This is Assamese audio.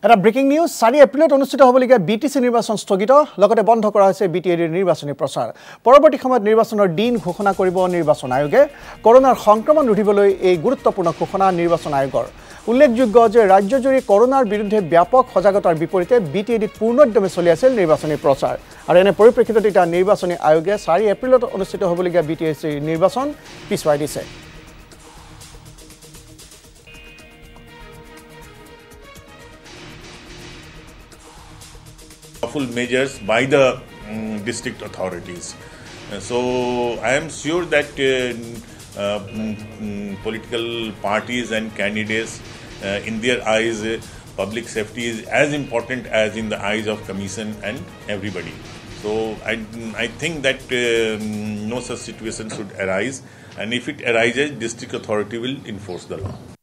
এটা ব্ৰেকিং নিউজ 4 এপ্ৰিলত অনুষ্ঠিত হ'বলগীয়া বিটিসি নিৰ্বাচন স্থগিত লগতে বন্ধ কৰা হৈছে বিটিএডিৰ নিৰ্বাচনী প্ৰচাৰ পৰৱৰ্তী সময়ত নিৰ্বাচনৰ দিন ঘোষণা কৰিব নিৰ্বাচন আয়োগে কৰোনাৰ সংক্ৰমণ ৰোধিবলৈ এই গুৰুত্বপূৰ্ণ ঘোষণা নিৰ্বাচন আয়োগৰ উল্লেখযোগ্য যে ৰাজ্যজুৰি কৰোনাৰ বিৰুদ্ধে ব্যাপক সজাগতাৰ বিপৰীতে বিটিএডিত পূৰ্ণোদ্যমে চলি আছিল নিৰ্বাচনী প্ৰচাৰ আৰু এনে পৰিপ্ৰেক্ষিতত এটা নিৰ্বাচনী আয়োগে 4 এপ্ৰিলত অনুষ্ঠিত হ'বলগীয়া বিটিএসি নিৰ্বাচন পিছুৱাই দিছে measures by the district authorities. So I am sure that political parties and candidates, in their eyes, public safety is as important as in the eyes of Commission and everybody. So I think that no such situation should arise, and if it arises, district authority will enforce the law.